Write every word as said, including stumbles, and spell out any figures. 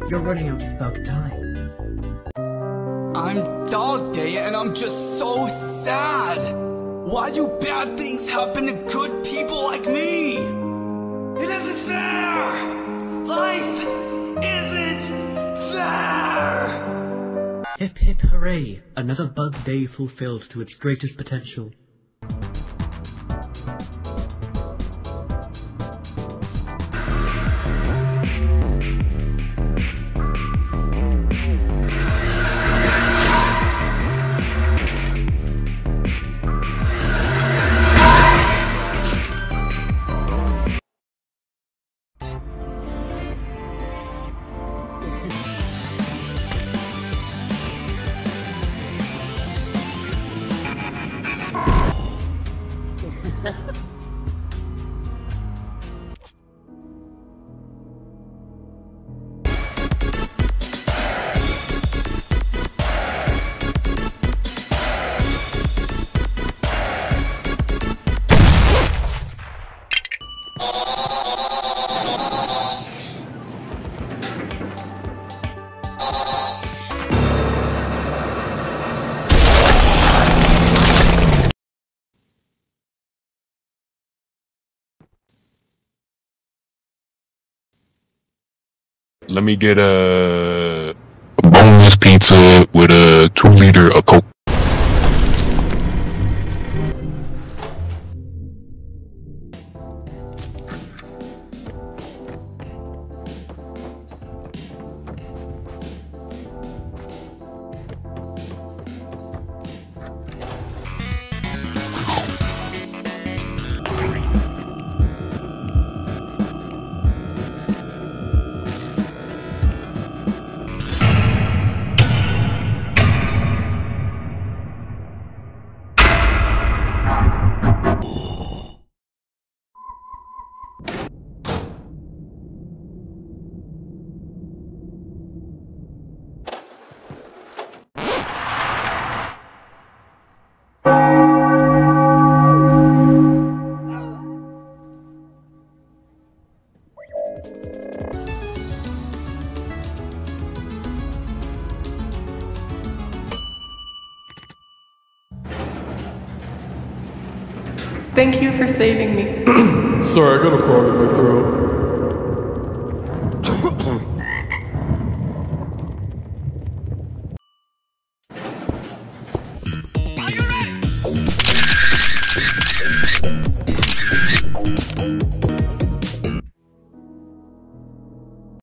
You're running out of thug time. I'm Dog Day and I'm just so sad. Why do bad things happen to good people like me? It isn't fair! Life isn't fair! Hip hip hooray! Another bug day fulfilled to its greatest potential. Let me get a, a boneless pizza with a two liter of Coke. Thank you for saving me. Sorry, I got a frog in my throat.